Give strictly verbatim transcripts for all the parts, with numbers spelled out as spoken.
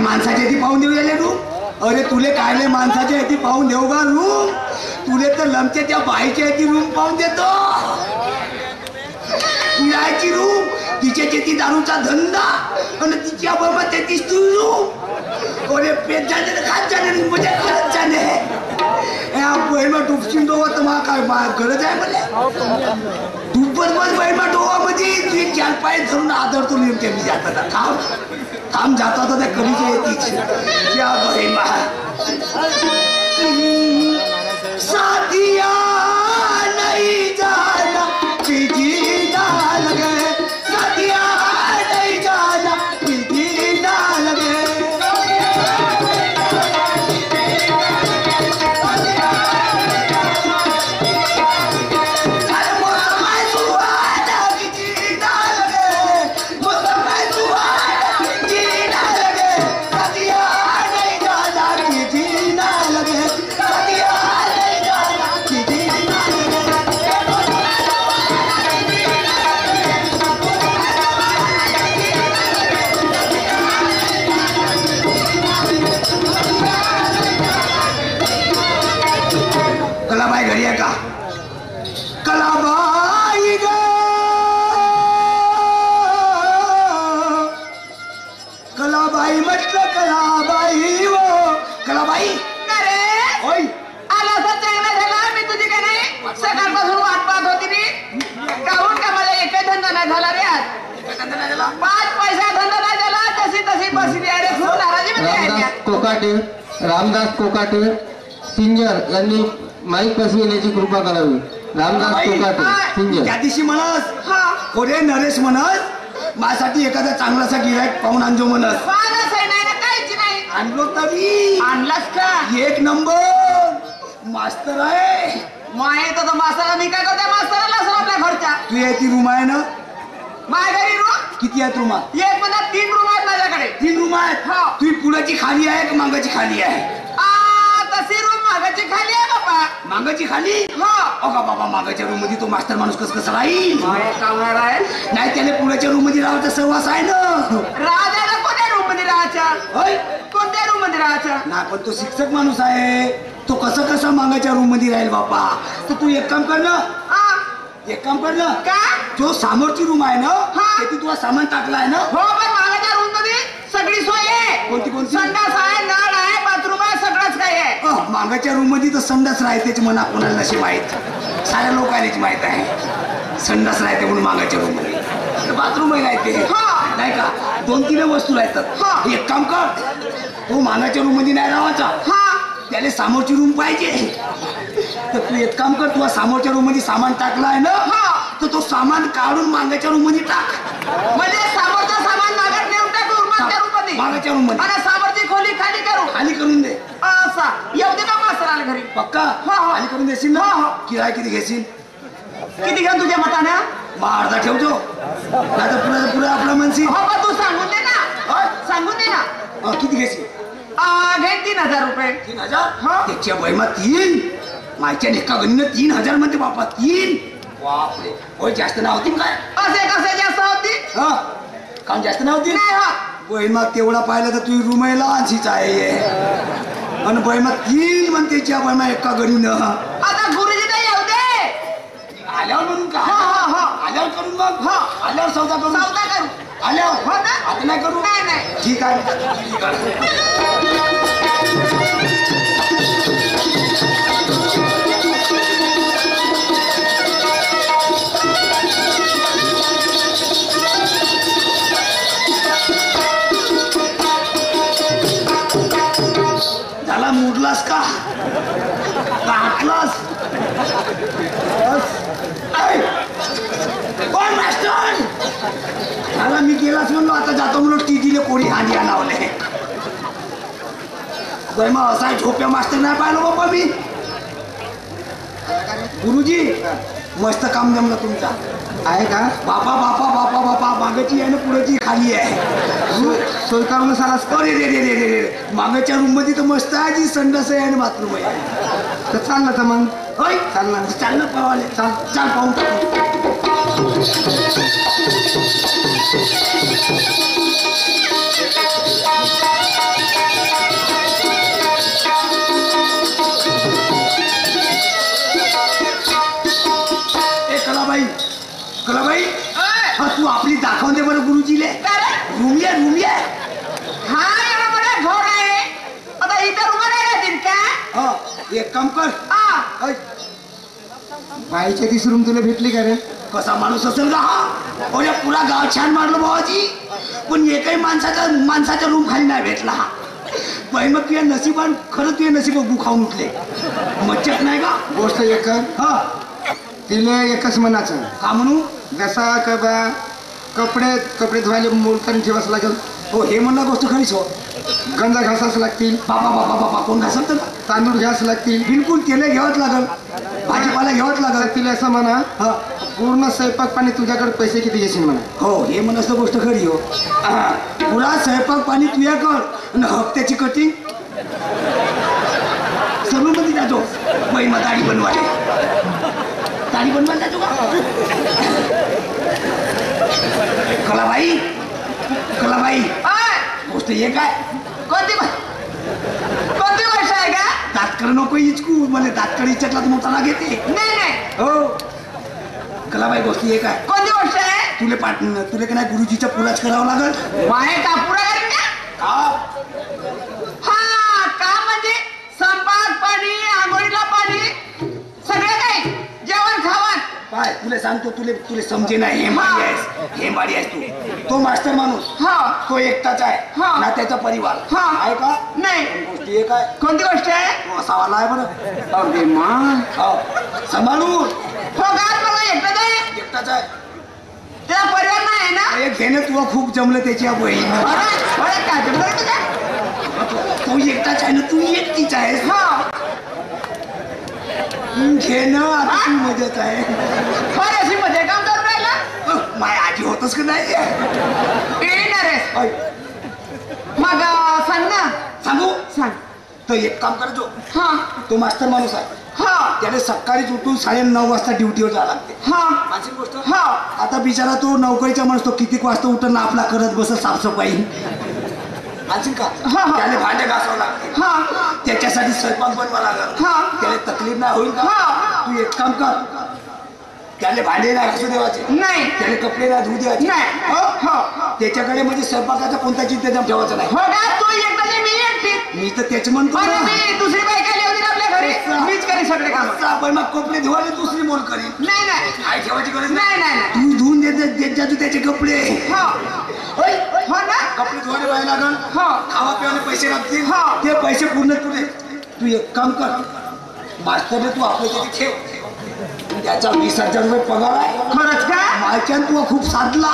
माणसाच्या ती पाहून देऊ याले रूम? अरे तुले कायले माणसाच्या ह्याची पाहून देऊ का रूम? तुले तर लमच्या त्या बाईच्या ह्याची रूम पाहून देतो. किरायची रूम, तिच्या ती दारूचा धंदा आणि तिच्या बाबा त्याचीच तू रूम. अरे पेट जाणे खात जाणे मजा करत जाणे. बहिमा डुबशीन डोवा तर मा काय गरज आहे मला? डुबत बस बहिमा डोवा मध्ये तुझे चार पाय धरून आदरतो नेमके मी जातात काम काम जाता तर त्या कधीच्या येतीच क्या बहिमा साथिया नहीं जाना तुझी डाल गए साथिया नहीं जाना तुझी डाल गए. कलाबाई घरी आहे का? कलाबाई ग कलाबाई म्हटलं कलाबाई वो कलाबाई अरे ओय आला असं चांगला झाला. मी तुझी का नाही सकाळपासून वाट पाहत होती मी. काहून का मला एकही धंदा नाही झाला रे आज. पाच पैसा धंदा नाही झाला. तशी तशी बसली अरे खूप नाराजी मध्ये आहे. रामदास कोकाटे रामदास कोकाटे सिंजर यांनी माईक बसविण्याची कृपा करावी. रामदास कोकाटे सिंजर. त्या दिवशी म्हणस कोरे नरेश म्हणस माझ्यासाठी एखादा चांगलासा गिरायक पाहून आणजो म्हणस. पाहणच आहे नाही ना काहीच नाही. आणलो तरी आणलास का? एक नंबर मास्तर आहे. माये तर मास्तराला मी काय करते मास्तराला असं आपल्या घरच्या. तू याची रूम आहे ना? माझ्या घरी रूम किती आहेत रूम? एक म्हणजे तीन रूम आहेत माझ्याकडे. तीन रूम आहेत. हो. तुझी पुढाची खाली आहे का मागाची खाली आहे? तशी रूम मागाची खाली आहे बाबा. मागाची खाली? हो. अगा बाबा मागाच्या रूम मध्ये तो मास्तर माणूस कस कसं राहील? कामगार आहे नाही त्याने पुढच्या रूम मध्ये राहायचा सहवास आहे ना. राजाला कोणत्या रूम मध्ये राहायचा? होय कोणत्या रूम मध्ये राहायचा? ना पण तो शिक्षक माणूस आहे. तो कसं कसं मागाच्या रूम मध्ये राहील बापा. तर तू एक काम कर ना. एक काम कर ना. का? जो समोरची रूम आहे ना त्याची तुला सामान टाकलं आहे ना. हो पण मागाच्या रूम मध्ये सगळी सोय आहे. कोणती कोणती? संडास आहे नळ आहे बाथरूम आहे सगळंच काही आहे. मागाच्या रूम मध्ये तर संडास राहतेच म्हणा. कोणाला नशी माहीत साऱ्या लोकांनाच माहित आहे संडास राहते म्हणून मागाच्या रूम मध्ये. बाथरूम राहते नाही का. दोन तीन वस्तू राहतात. एक काम कर तू मागाच्या रूम मध्ये नाही राहायचा. त्याला समोरची रूम पाहिजे. तर तू एक काम कर तुला समोरच्या रूम मध्ये सामान टाकलं आहे ना तर तो सामान काढून मागाच्या रूम मध्ये टाक. म्हणजे समोरचं सामान मागत नेऊन टाकू मागच्या रूम मध्ये. मागाच्या रूम मध्ये आणि समोरची खोली खाली करू. खाली करून दे. असा येऊ दे ना मास्तराला घरी. पक्का खाली करून देशील ना? किराया किती घेशील? किती घेऊन तुझ्या मताने? मग अर्धा ठेवतो नाही तर पुढे पुढे आपला म्हणशील. हो पण तू सांगून दे ना. सांगून दे ना. किती घेशील? घे तीन हजार रुपये. तीन हजार त्याच्या बहिमा तीन मायच्या एका गणीनं तीन हजार म्हणते बापा. तीन बापरे. होय जास्त नाव होती काय? असे कसे जास्त होती? हा काम जास्त नाव होती नाही. हा बहिमा तेवढा पाहिलं तर तुझी रूम आहे लहानशीच आहे. आणि बहिमा तीन म्हणते त्या बहिमा एका गणीनं. आता गुरुजी नाही येऊ दे. आल्यावर म्हणून का? आल्यावर करून मग आल्यावर सौदा करू. सौदा करू आल्यावर हो ना. आता नाही करू. नाही नाही ठीक आहे. झाला मोडलास का काटलास? कोण मास्टर झाला मी गेलास म्हणलो. आता जातो म्हणून टीटीले कोणी हानी आणावले. बहिमा असा झोप्या मास्टर नाही पाहिलं बाबा मी. गुरुजी मस्त काम जमलं तुमचा आहे का? बापा बापा बापा बापा मागाची आहे ना पुढेची खाली आहे. सोय करून सारा. अरे रे रे रे रे रे मागाच्या रूम मध्ये तर मस्त आहे जी संडास आहे आणि बाथरूम आहे. तर चाललं तर मग. होय चालणार. चाललं पावाले. चाल चाल पाहून टाकू. जाऊन दे बरं गुरुजीले. का रे? रूम आहे रूम आहे. हा एवढा मोठा घर आहे आता इथं रूम नाही राहतील का? हा एक काम कर. हा ऐ, बाईच्या तीस रूम तुला भेटली का रे? कसा माणूस असेल का हा? अरे पुरा गाव छान मारलं भावाजी, पण एकही माणसाच्या माणसाच्या रूम खाली नाही भेटला. बाई मग तुझ्या नशिबान खरं तुझे नशीब बघू खाऊन उठले. मज्जाच नाही का? गोष्ट एक कर, हा तिला एकच म्हणायचं, का म्हणू? जसा का बा कपडे कपडे धुवायला मूर्तन ठेवाच लागेल, हो हे म्हणणं गोष्ट खरीच हो. गंजा घासाच लागतील, बाबा बाबा बाबा कोण घासत का? तांदूळ घ्यास लागतील, बिलकुल तेल घ्यावंच लागल, भाजीपाला घ्यावंच तर लागल. तिला असं म्हणा हा पूर्ण स्वयंपाक पाणी तुझ्याकडे पैसे किती घेशील म्हणा. हो हे म्हणत गोष्ट खरी हो. हा, पुरा स्वयंपाक पाणी तुया कर आणि हप्त्याची कटिंग सर्व मध्ये जातो. बाई मग दाढी बनवायला दाढी बनवायला जातो का? कलाबाई कलाबाई ओय, गोष्ट हे काय? कोणती गो- कोणती गोष्ट आहे का? दातकर नको इचकू, मला दातकर इचकला तर मोठा लाग येते. नाही नाही हो कलाबाई गोष्ट हे काय? कोणती गोष्ट आहे? तुले पाठ तुले का नाही गुरुजीचा पुराच करावा लागल. माहे कापुरा करीन का? का? हा काम म्हणजे स्वयंपाक पाणी आंघोळीला पाणी सगळं काही जेवण खावण. पाय तुला सांगतो, तुले तुले समजे नाही. हेमाडी आहेस हेमाडी आहेस तू. तो मास्टर माणूस हा तो एकटाच आहे हा. ना त्याचा परिवार हा. आहे का? नाही गोष्टी एक आहे. कोणती गोष्ट आहे? तो असा वाला आहे बरं. अरे मा हो सांभाळून हो गात मला एकटाच आहे, एकटाच आहे. त्याचा परिवार नाही आहे ना? एक घेणं तुला खूप जमलं त्याची या बहीण. अरे अरे काय जमलं तुझ्या? तो एकटाच आहे ना, तू एकटीच आहेस. हा घेणं आता तू मजेत आहे. फार अशी मध्ये काम करून राहिला. अह, माय आजी होतच का नाही? येणार आहे ऐ, मग अं, सांग ना सांगू सांग. तर एक काम करायचो. हा तो मास्टर माणूस आहे, हा त्याने सकाळीच उठून साडे नऊ वाजता ड्युटीवर जावं लागते. हा माझी गोष्ट हा आता बिचारा तो नोकरीचा माणूस, तो किती वाजता उठून आपला करत बस साफसफाई आणखीन का? हा, हा. त्याने भांडे घासावं लागते, हा त्याच्यासाठी स्वयंपाक बनवा लागल. हा. त्याला तकलीफ नाही होईल का? हा. तू एक काम कर, त्याले भांडे नाही घासू देवाचे, नाही त्याने कपडे नाही धुऊ द्यायचे. नाही हो? हो त्याच्याकडे म्हणजे स्वयंपाकाचा कोणताच इंतजाम ठेवायचा नाही. हो का तू एकटाची मी एकटी मी तर त्याच म्हणतो पण ना. मी दुसरी बाई काय होती आपल्या घरी मीच करी सगळे काम. आपण मग कपडे धुवायला दुसरी मोल करीन. नाही नाही काय ठेवायची गरज नाही नाही नाही तू धुवून देत देत जा तू त्याचे कपडे. हो होय? हो ना कपडे धुवायला व्हायला लागल, हो खावा पिवायला पैसे लागतील. हा. ते पैसे पूर्ण तुले. तू एक काम कर, मास्टरने तू आपल्या तिथे ठेव, त्याचा वीस हजार रुपये पगार आहे. खरंच का? मालच्यान तू खूप साधला.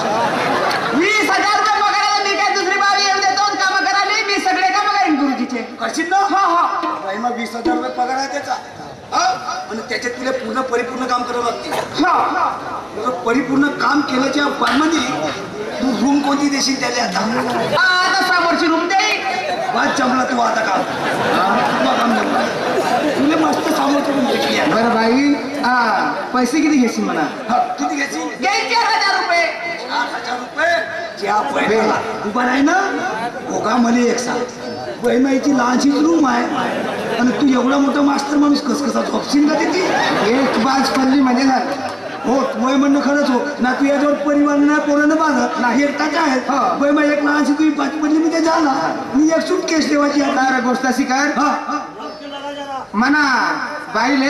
वीस हजार रुपये पगाराला मी काय दुसरी बाबी येऊन देतो काम करायला मी सगळे काम करेन गुरुजीचे. करशील ना? हो हो बाई, मग वीस हजार रुपये पगार आहे त्याचा. हा? आणि त्याच्यात तुला पूर्ण परिपूर्ण काम करावं लागते. हो तुझं परिपूर्ण काम केल्याच्या बादमध्ये तू रूम कोणती देशील त्याला आता? आता समोरची रूम देईल. वाद जमला तू आता काम. तुला काम जमलं, तुला मस्त समोरची रूम भेटली आता. बरं बाई, हा पैसे किती घेशील म्हणा. हा, किती घेशील? घेईल चार हजार रुपये. चार हजार रुपये ज्या पहिला उभा आहे ना, हो का? मला एक सांग, बहिमाईची लहानशी रूम आहे आणि तू एवढा मोठा मास्टर माणूस कस कसा झोपशील का तिथे? एक बाज पडली म्हणजे झालं. हो वय म्हणणं खरंच हो ना. तू याच्यावर परिवार नाही, पोरानं बांधत नाही, एकटाच आहे. हा. बहिमा एक लहानशी तुम्ही पाठी पडली मी ते झाला, मी एक सूट केस ठेवायची आता. तर गोष्ट अशी कर हा हा. म्हणा बाईले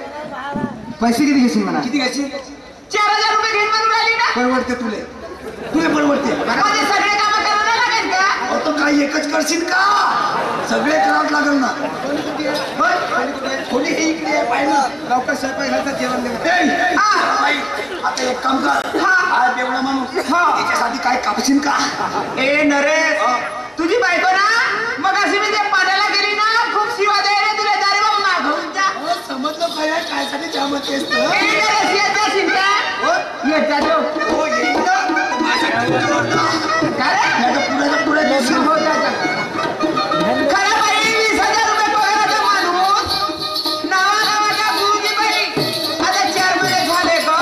पैसे किती घेशील म्हणा. किती घ्यायची? चार हजार रुपये घेऊन म्हणून राहिली ना. परवडते तुले, तुले परवडते. माझे सगळे काम करायला लागेल का? अहो, तो काही एकच करशील का? सगळे करावं लागेल ना. होय? कोणी हे इकडे आहे, पाहिलं लवकर स्वयंपाक घालतात जेवण देऊ. ए, हा. बाई, आता एक काम कर, हा. हा बेवडा माणूस, हा. त्याच्यासाठी काय कापशील का? ए नरेश तुझी बायको ना मग अशी मी ते पाण्याला गेली ना खूप शिवा द्यायला तुला जा रे बाबा मागवून जा. हो, समजलं काय आहे, कायसाठी जामत आहेस ए तर? नरेश येत जा शिंका. हो? येत जा तो. हो, येईल ना. माझ्या डोक्यावरनं. काय रे? नाही तर पुढे पुढे दिवशी हो जा जा. खरं बाई वीस हजार रुपये पगाराचा माणूस नावागावाचा गुरुजी बाई आता चार महिने झाले का?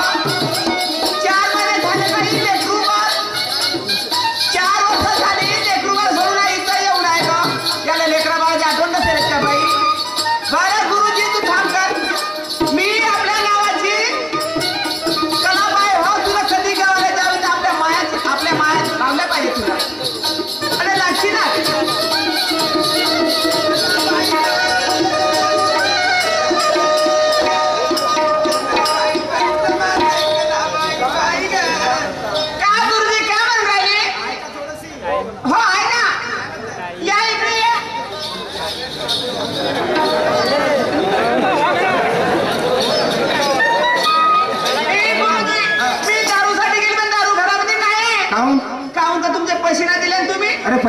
चार महिने झाले का ही लेकरूवर? चार वर्ष झाली लेकरूवर सोडून आईचं एवढं आहे का? याला लेकरा बाळाची आठवण नसेल का बाई? बरं गुरुजी तू थांब कर. मी आपल्या नावाची कलाबाई हो तुला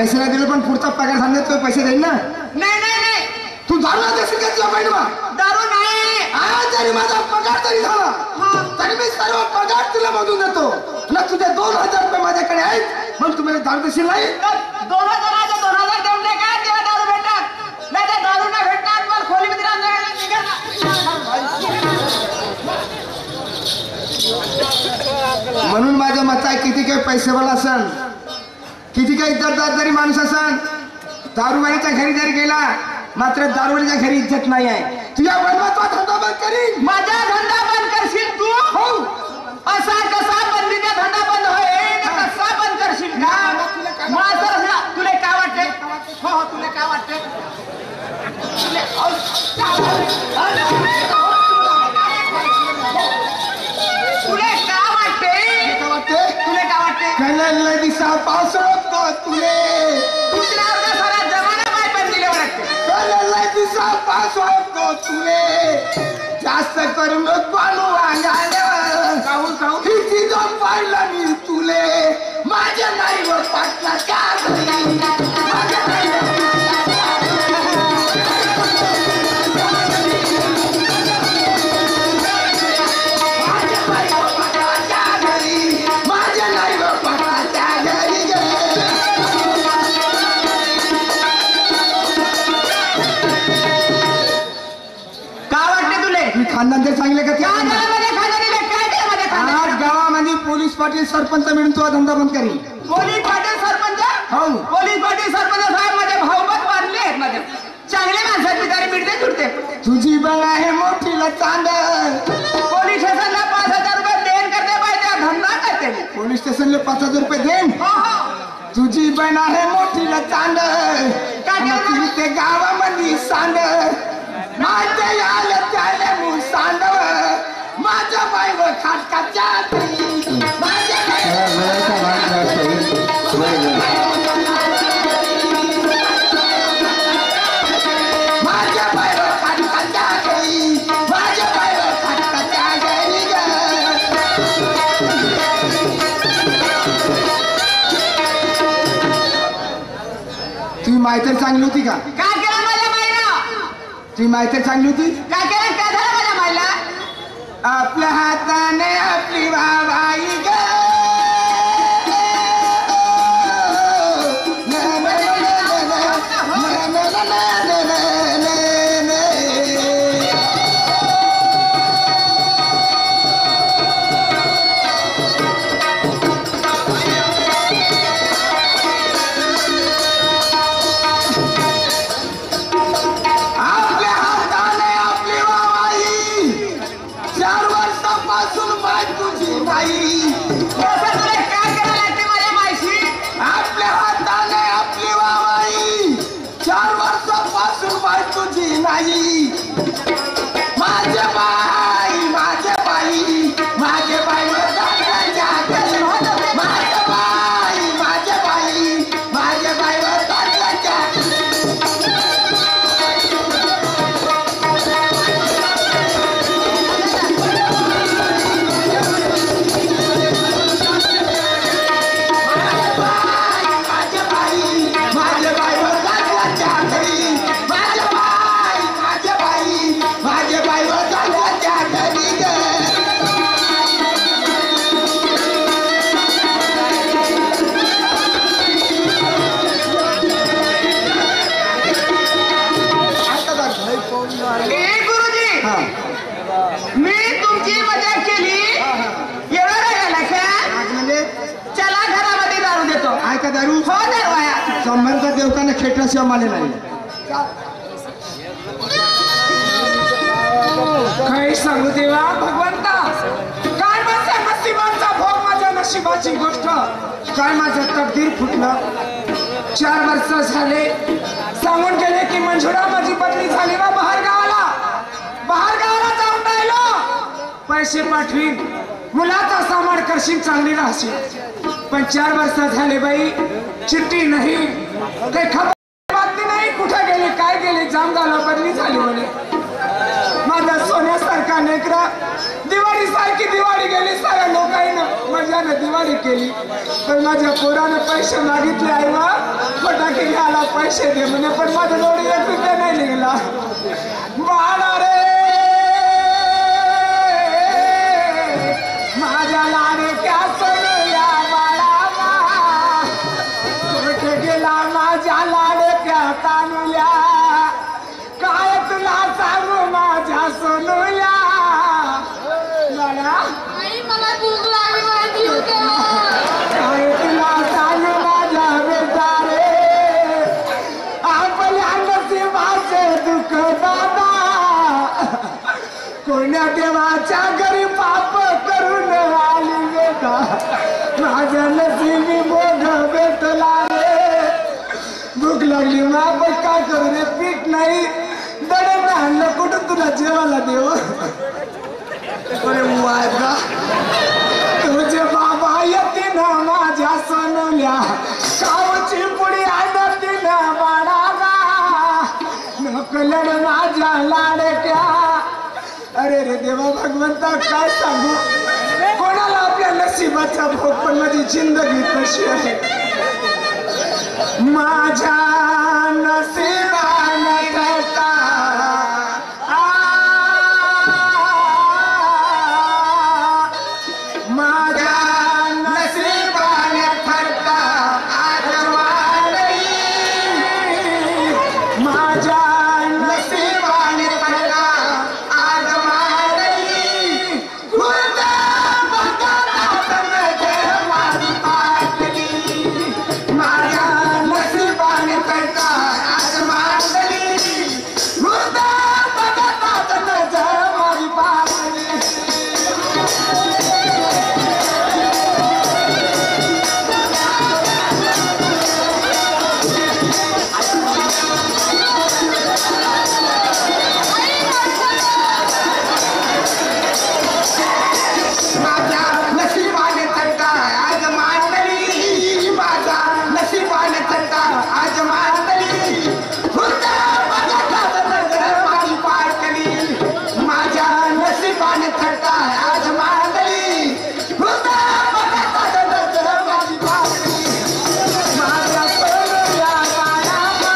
पैसे नाही दिले पण पुढचा पगार झाला तो पैसे देईल ना. नाही नाही नाही तू दारू देशील का तुझ्या बहिणीला? दारू नाही. हा जरी माझा पगार तरी झाला तरी मी सर्व पगार तुला मधून देतो ना. तुझे दोन हजार रुपये माझ्याकडे आहेत मग तुम्ही दारू देशील नाही? दोन हजाराचे दोन हजार देऊन दे काय तेव्हा दारू भेटतात. नाही तर दारू नाही भेटणार पण खोलीमध्ये म्हणून माझ्या मत आहे किती काही पैसेवाला असन किती काही इज्जतदार जरी माणूस असन दारूवालीच्या घरी जरी गेला मात्र दारूवालीच्या घरी इज्जत नाही आहे. तुझ्या वडिलाचा धंदा बंद करीन. माझा धंदा बंद करशील तू? हो. असा कसा बंदीचा धंदा बंद होईल कसा बंद करशील का? माझा तुला काय वाटते? हो हो तुला काय वाटते? तुला काय वाटते? काय वाटते? तुला काय वाटते? कलर दिसा पावसाळा तुले तुझ्यावर का सारा जमाना पाय बंदीले वाटते. कलर दिसा पावसाळा तुले जास्त करून बालू अंगाला काहून काहून किती दोन पाहिला मी तुले माझ्या नाही वर पाटला का माझ्या नाही खानदान ते चांगले का? आज गावामध्ये पोलीस पाटील सरपंच मिळून तो धंदा बंद करी. पोलीस पाटील सरपंच हो. पोलीस पाटील सरपंच साहेब माझे भाऊबंद वाढले आहेत माझे चांगले माणसात बिचारे मिळते जुडते. तुझी बळ आहे मोठीला चांद पोलीस स्टेशनला पाच हजार रुपये देण करते पाहिजे धंदा करते. पोलीस स्टेशनला पाच हजार रुपये देन. हो हो तुझी बहीण आहे मोठीला चांद तुम्ही ते गावामध्ये सांड माझ्या आलं त्याला मू सांडव माझ्या बाईवर खाटकाच्या माझ्या माझ्या बाईवर खाटकाच्या गई माझ्या बाईवर खाटकाच्या गई ग. तुझी माहिती चांगली होती का? काय केलं माझ्या माईला? तुझी माहिती चांगली होती. काय केलं काय झालं माझ्या माईला? आपल्या हाताने आपली वावाई ग माझ्या बाई माझ्या बाई माझ्या बाई माझ्या बाई माझ्या बाई माझ्या बाईवर दारू हो दरवाया संबंध देवताना खेटल्याशिवाय माले नाही. काही सांगू देवा भगवंता काय माझ्या नशिबाचा भोग माझ्या नशिबाची गोष्ट काय माझं तकदीर फुटलं. चार वर्ष झाले सांगून गेले की मंजुळा माझी बदली झाली वा बाहेर गावाला बाहेर गावाला जाऊन राहिलो पैसे पाठवीन मुलाचा सामान करशील चांगली राहशील. पण चार वर्ष झाले बाई चिठ्ठी नाही काही खबर बातमी नाही कुठे गेले काय गेले जाम झाला बदली झाली म्हणे. माझा सोन्यासारखा नेकरा दिवाळी सारखी दिवाळी गेली साऱ्या लोकांना माझ्या फटाक्याने दिवाळी केली पण माझ्या पोराने पैसे मागितले आई वा फटाके घ्यायला पैसे दे म्हणे पण माझ्याजवळ एक रुपया नाही निघाला बाळा रे माझ्या लाडक्या सोनूया बाळा कुठे गेला माझ्या लाडक्या तानुल्या काय तुला सांगू माझ्या सोनूया बाळा आई मला भूक लागली मला जीव द्या काय तुला सांगू माझ्या बेटा रे आपल्या नशिबाचे दुःख दादा कोण्या देवाच्या घरी पाप करून आली बेटा माझ्या नशिबी मोठ भेटला रे भूक लागली मा पण काय करू रे पीठ नाही दडण आणलं कुठं तुला जेवायला देव अरे वागा तुझे बाबा येते ना माझ्या सोनूल्या कावची पुडी आणती ना बाळाला नकलड माझ्या लाडक्या अरे रे देवा भगवंता काय सांगू कोणाला आपल्या नशिबाचा भोग पण माझी जिंदगी कशी आहे माझ्या नशिबाने घडता माझ्या नशिबाने घडता आज वाढली माझ्या नशिबाने घडता आज वाढली खुर्दा बघता माझी पाटली माझ्या नशिबाने घडता आज वाढली खुर्दा बघता माझी पाटली माझ्या नशिबाने थरता आज मांडली माझ्या नशिबाने थरता आज मांडली खुर्दा बघता माझी पाटली माझ्या नशिबाने थरता आज मांडली खुर्दा बघता माझी पाटली माझ्या सोनूया बाळाला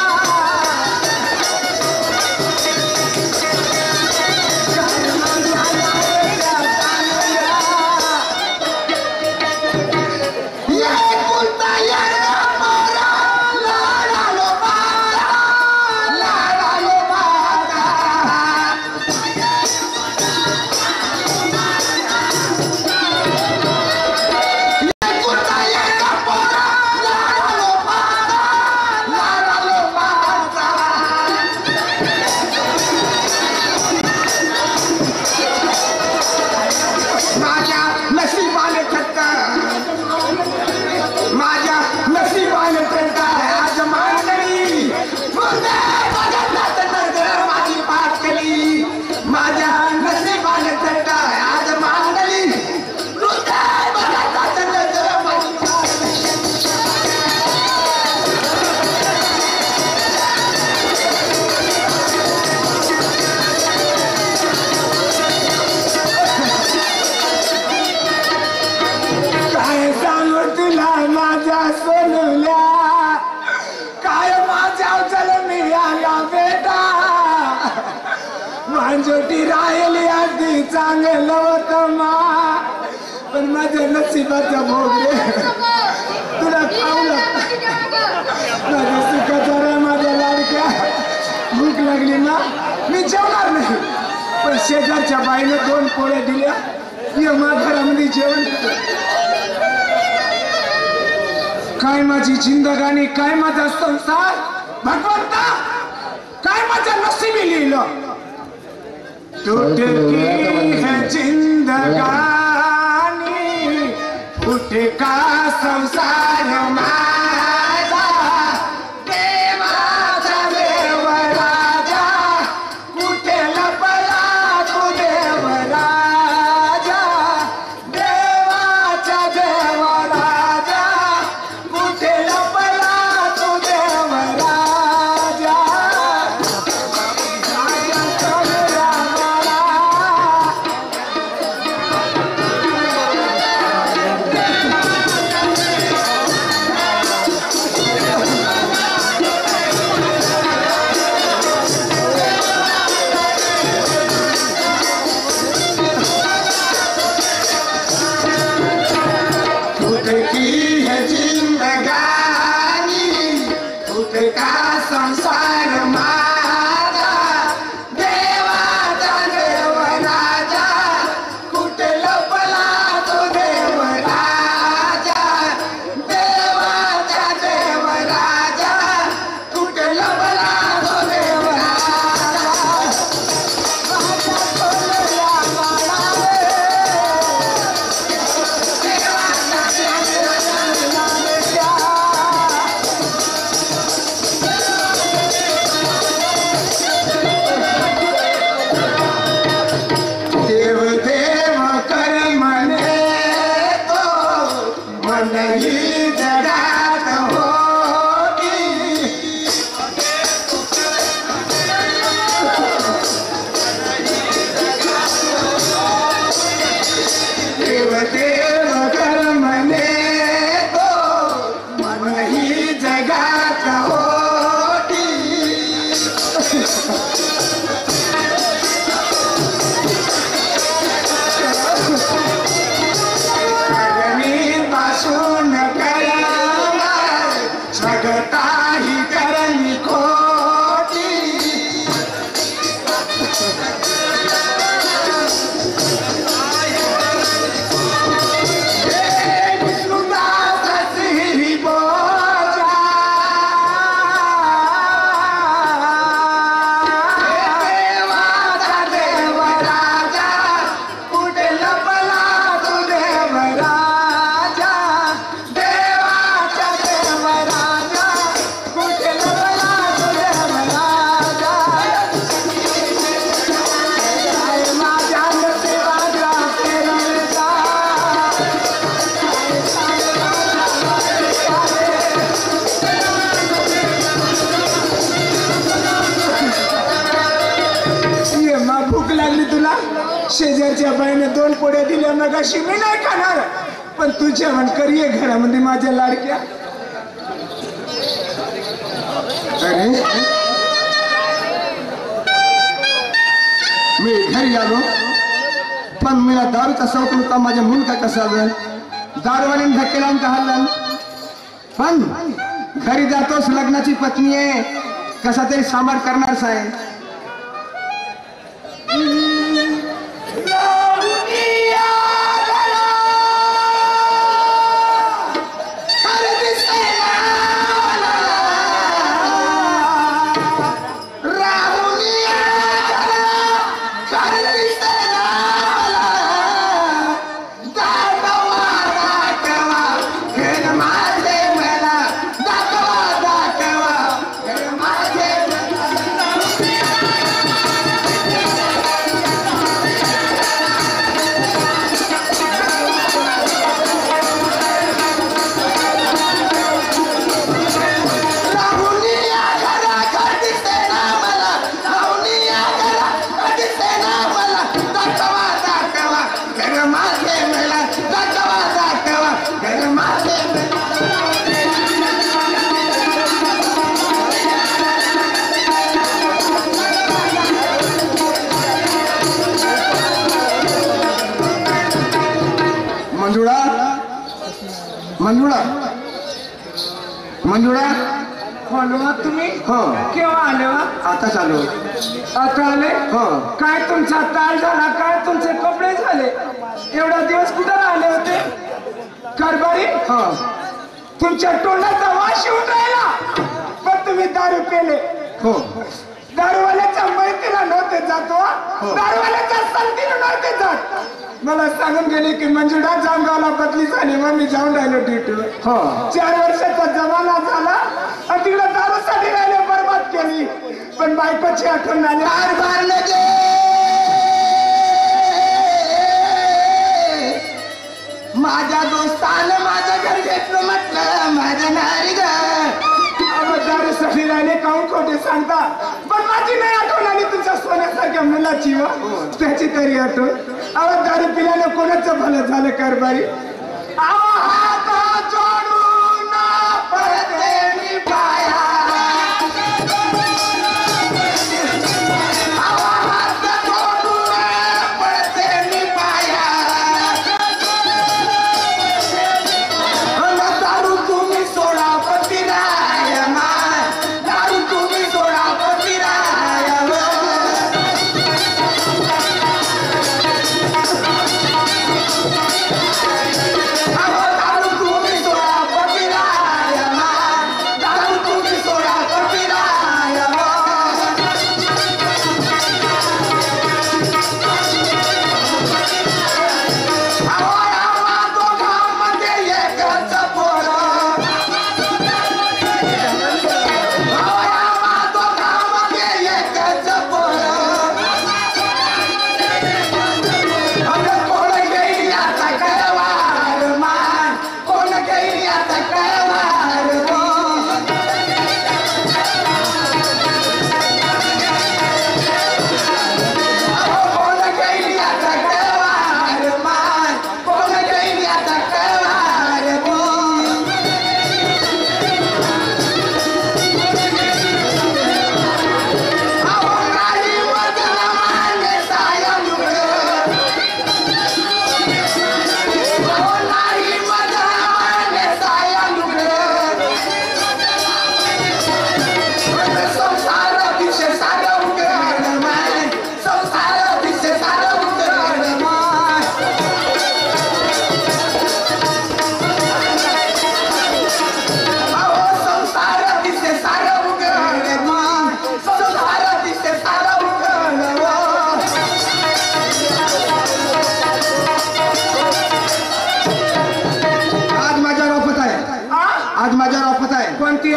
माझ्या नशिबाने थकता माझ्या नशिबाने थकता आज मांडली मुर्दा बघता माझी पाटली माझ्या नशिबाने थकता आज मांडली मुर्दा बघता माझी पाटली काय सांगू तुला माझ्या सोनूल्या काय माझ्या जन्मी आला बेटा मांजोटी राहिली अगदी चांगलं होतं मा पण माझ्या नशिबाचा भोग रे तुला खाऊला माझ्या सुखाचा रे माझ्या लाडक्या भूक लागली ना मी जेवणार नाही पण शेजारच्या बाईने दोन पोळ्या दिल्या ये मा घरामध्ये जेवण कर. काय माझी जिंदगानी काय माझा संसार भगवंता काय माझ्या नशिबी लिहिलं टूटकी है जिंदगानी फुटे का संसार माझा देवाचा देव राजा कुठे लपला तू देव राजा देवाचा देव राजा कुठे लपला तू देव राजा माझ्या संसार माझा देवाचा देव राजा कुठे लपला तो देव राजा देवाचा देव राजा कुठे लपला तो देव राजा माझ्या सोनल्या बाळावे देवाचा देव राजा देव देव कर म्हणे तो मनही जगात होती देव देव कर म्हणे तो मनही जगात होती करणी पासून कळला जगताही करणी खोटी हे विष्णुदास श्री बोजा देवाचा देव राजा कुठे लपला तो देव राजा देवाचा देव राजा कुठे लपला तो देव राजा काय माझ्या नशिबाचा पेरलेला ये मा भूक लागली तुला शेजारच्या बाईने दोन पोळ्या दिल्या मगाशी मी नाही खाणार पण तू जेवण कर ये घरामध्ये माझ्या लाडक्या अरे मी घरी आलो पण मला दारूचा शौक होता माझ्या मुलगा कसा वेळ दारूवाल्याने धक्के लावून का हल्ला पण घरी जातोस लग्नाची पत्नी आहे कसा तरी सांभाळ करणारच आहे मंजुळा मंजुळा मंजुळा बोलवा तुम्ही हो केव्हा आले वा आता चालू आता आले हो काय तुमचा ताल झाला काय तुमचे कपडे झाले एवढा दिवस कुठं राहिले होते कारभारी हो तुमच्या तोंडाचा वास येऊन राहिला पण तुम्ही दारू पेले हो दारूवाल्याच्या मैत्रीला नव्हते जातो दारूवाल्याच्या संगतीला नव्हते जात मला सांगून गेले की मंजुळा जामगावला बदली झाली मग मी जाऊन राहिलो ड्युटीवर हो चार वर्षाचा जमाना झाला आणि तिकडे दारूसाठी राहिले बरबाद केली पण बायकोची आठवण आली कारभार लगे माझ्या दोस्तानं माझं घर घेतलं म्हटलं माझं नारी घर दारूसाठी राहिले काहून खोटे सांगता पण माझी नाही आठवण आली तुमच्या सोन्यासारख्या मुलाची व त्याची तरी आठवण अहो दारू पिल्याने कोणाचं भलं झालं कारभारी अहो हात जोडून पडते मी पाया अहो हात जोडून पडते मी पाया दारू तुम्ही सोडा पतिराय मा दारू तुम्ही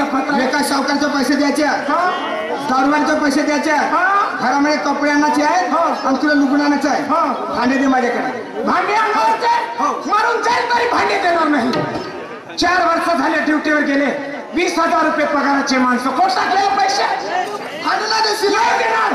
पता मी काय सावकारचे पैसे द्यायचे दारूवाल्याचे पैसे द्यायचे घरामध्ये कपडे आणायचे आहेत आणि तुला लुगडं आणायचं आहे भांडे दे माझ्याकडे भांडे आणणार मारून जाईल तरी भांडे देणार नाही. चार वर्ष झाले ड्युटीवर गेले, वीस हजार रुपये पगाराचे माणसं कोण टाकले पैसे भांडेला देशील नाही देणार.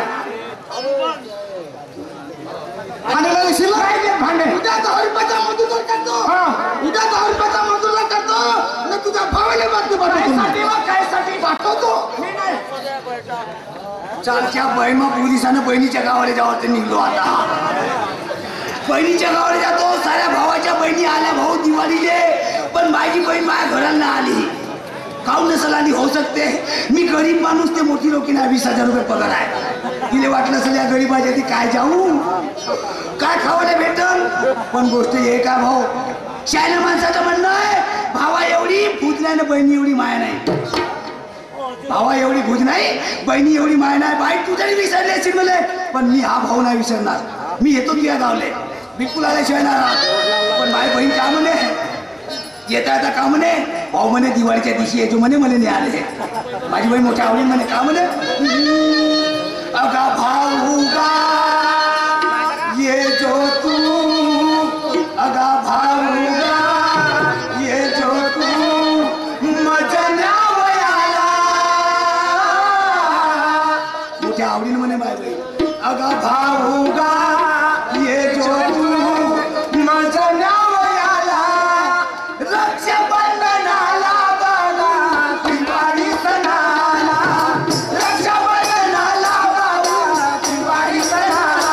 भांडेला देशील नाही देत भांडे. उद्या दहा रुपयाचा मजूर करतो उद्या दहा रुपयाचा मजूर करतो आणि तुझ्या भावाला बातमी कायसाठी मग कायसाठी पाठवतो. मी नाही. चालच्या बहीण मग पोलिसानं बहिणीच्या गावाला जावं ते निघलो आता. बहिणीच्या गावाला जातो, साऱ्या भावाच्या बहिणी आल्या भाऊ दिवाळीले, पण माझी बहीण माझ्या घराला आली. काऊन नसल आली होऊ शकते, मी गरीब माणूस, ते मोठी लोकी नाही, वीस हजार रुपये पगार आहे. तिला वाटलं असेल या गरीबाच्या ती काय जाऊ काय खावायला भेटल. पण गोष्ट हे का भाऊ, शायना माणसाचं म्हणणं आहे भावा एवढी भूत नाही ना बहिणी एवढी माया नाही. भावा एवढी भूज नाही, बहिणी एवढी माय नाही. बाई तू तरी विसरली असेल मला, पण मी हा भाऊ नाही विसरणार. मी येतो तुझ्या गावले, बिलकुल आल्याशिवाय ना राहत. पण माझी बहीण का म्हणे, येता येता का म्हणे, भाऊ म्हणे दिवाळीच्या दिवशी येतो म्हणे मला नाही आले. माझी बहीण मोठ्या आवडीन म्हणे का म्हणे, अगा भाऊ गा ये जो तू, अगा भाऊ गा ये जो तू मजना आवडीन म्हणे माय बाई, अगा भाऊ गा ये जो तू माझा नाव याला रक्षाबंधनाला बघा दिवाळी सणाला, रक्षाबंधनाला बघा दिवाळी सणाला.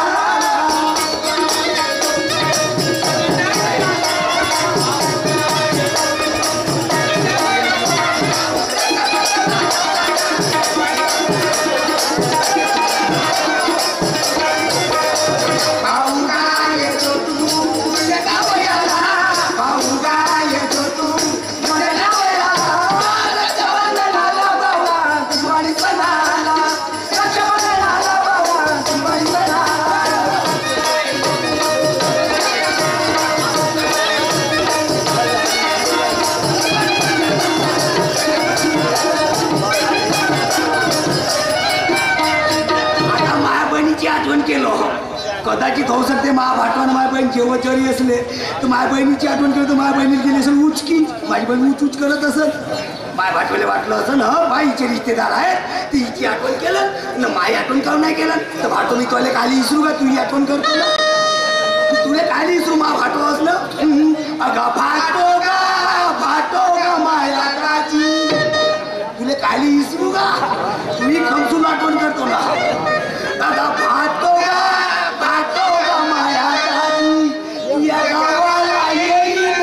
कदाचित होऊ शकते मा भाटवान माझ्या बहीण जेव्हा जरी असले तर माझ्या बहिणीची आठवण केलं तर माझ्या बहिणीला गेली असेल उचकी, माझी बहीण उच उच करत असत. माझ्या भाटवाले वाटलं असं ह बाईचे रिश्तेदार आहेत ती हिची आठवण केलं ना, माझी आठवण काऊन नाही केलं. तर भाटो मी तुला खाली विसरू का, तुझी आठवण करतो ना, तुला खाली विसरू मा भाटो असलं. अगा भाटो गा भाटो गा माया काची, तुला खाली विसरू का, तुम्ही खमसून आठवण करतो ना. अगा भाटो गा भाटो गा माया काची या गावाला येईल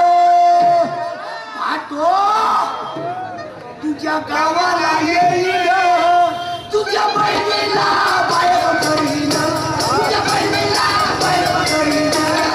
भाटो, तुझ्या गावाला येईल, तुझ्या बहिणीला बाय करीन, तुझ्या बहिणीला बाय करीन.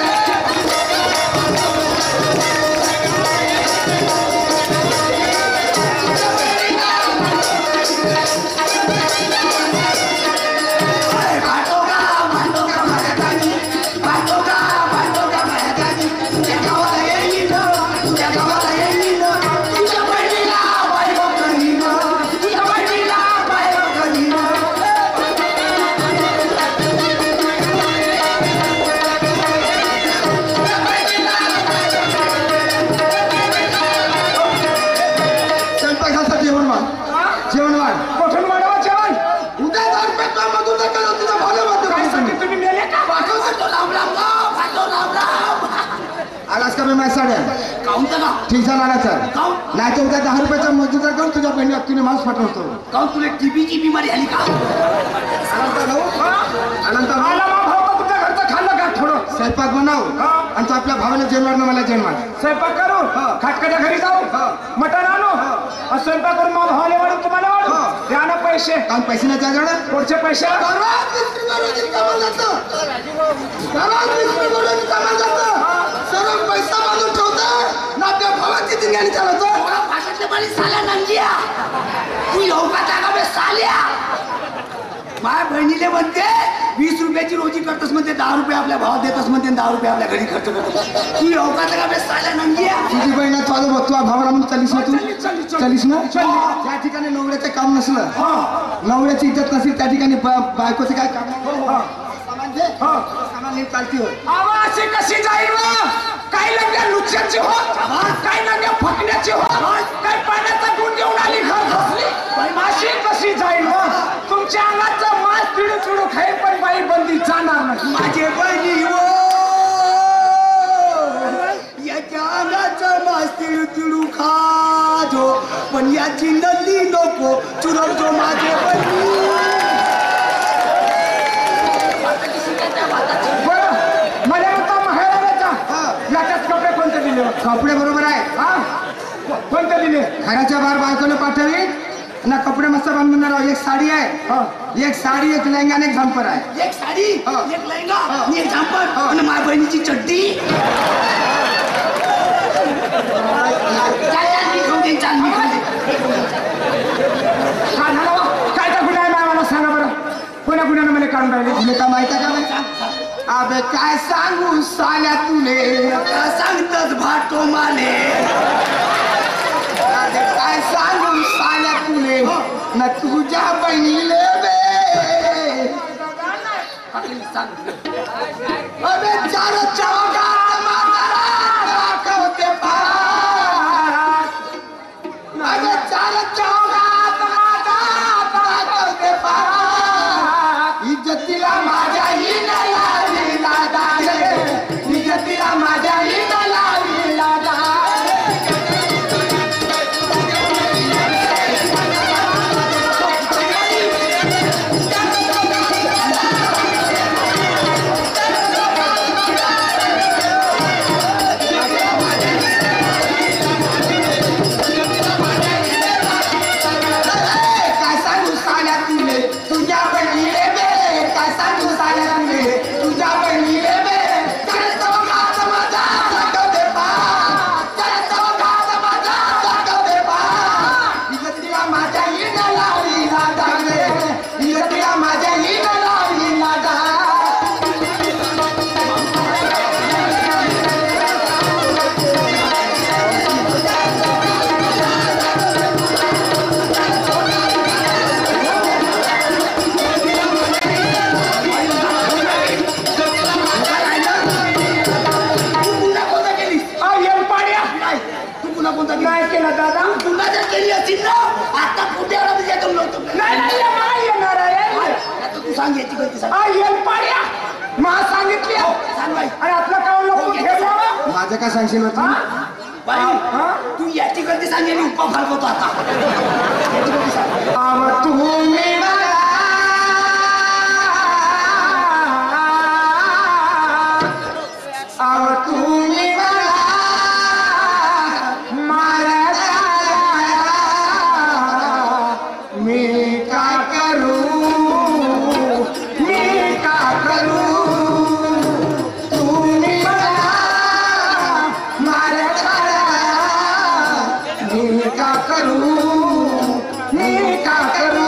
ठीक झाला ना सर, नाही तर उद्या दहा रुपयाचा मजूर करून तुझ्या बहिणी तुला माणूस पाठवतो. काऊन तुला टीबीची बिमारी आली का? अनंत तुझ्या घरचं खाल्लं का थोडं स्वयंपाक बनव आणि तो आपल्या भावाला जेवणार ना मला जेवणार. स्वयंपाक करू खाटकाच्या घरी जाऊ मटण आणू स्वयंपाक करून मग भावाला वाढू तुम्हाला वाढू द्या ना पैसे. काऊन पैसे नाही त्या पुढचे पैसे सर्व पैसा बांधून ठेवतो ना आपल्या भावाची दिंगाणी चालवतो. भाषातले पाणी साल्या नंदिया तू येऊ का जागा बे साल्या. माझ्या बहिणीले म्हणते वीस रुपयाची रोजी करतस म्हणते दहा रुपये आपल्या भावात देतस म्हणते दहा रुपये आपल्या घरी खर्च करतस तू अवकात का बे साल्या नंगिया तुझी बहिणा चालू बघ तू भावरा म्हणून चालीस ना तू चालीस ना त्या ठिकाणी नवऱ्याचं काम नसलं नवऱ्याची इज्जत नसेल त्या ठिकाणी बा- बायकोचं काय काम नाही. सामान दे सामान नीट चालती हो आवाज कशी जाईल व? काही लग्या लुच्च्याची होत काही लग्या फकण्याची होत काही पाण्याचा गुण घेऊन आली घर घसली माशी कशी जाईल व? तुमच्या अंगाचं मास चिडू चिडू खाईल पण बाई बंदी जाणार नाही माझे बहिणी हो याच्या अंगाचं मास तिळू तिळू खाजो पण याची नंदी नको चुरवजो माझे बहिणी बरं मला आता महाराजाचा याच्यात कपडे कोणते दिले व? कपडे बरोबर आहे हा कोणते दिले घराच्या बाहेर बायकोने पाठवी ना कपडे मस्त बांधून राव एक साडी आहे एक साडी एक लेहंगा आणि एक झंपर आहे एक साडी हा. एक लेहंगा आणि एक झांपड आणि माझ्या बहिणीची चड्डी चाल, चाल, मी खाऊन देईन, चाल, मी खाऊन देईन. काय झालं व? काय तर गुन्हा आहे बा मला सांगा बरं कोण्या गुन्ह्यानं मला काढून राहिले तुला काय माहिती आहे का बाई? अबे काय सांगू साल्या तुले का सांगतच भाटो माले अबे काय सांगू साल्या तुले ना तुझ्या बहिणीले बे अबे चार चौघात म्हातारा दाखवते पार अबे चार चौघात म्हातारा दाखवते पार इज्जतीला माझ्या हिला लावीला दाले इज्जतीला माझ्या हिला लावीला दाले काय सांगू साल्या तुले तुझ्या बहिणीले बे काय सांगू साल्या तुले तुझ्या बहिणीले बे चार चौघात माझा दाखवते पार चार चौघात माझा दाखवते पार इज्जतीला माझ्या हिला लावीला दाले इज्जतीला माझ्या हिला लावीला दाले तू पुन्हा कोणता केलीस आ, येऊन पाड्या नाही तू पुन्हा कोणता केली काय केलं दादा तू पुन्हा जर केली असतील ना आता कुठेवढा म्हणजे येतो नव्हतो नाही नाही ये मा येणार आहे आता तू सांग याची गलती सांग आ, येऊन पाड्या मा सांगितली हो. सांग बाई आणि आपलं काम लपून ठेवलं माझं काय सांगशील होतं हा? बाई हा? तू याची गलती सांगेली उपा फालकवतो आता याची गलती सांग आव तुम्ही मला आव तुम्ही मला मारा मी का करू मी का करू तुम्ही मला मारा मी का करू मी का करू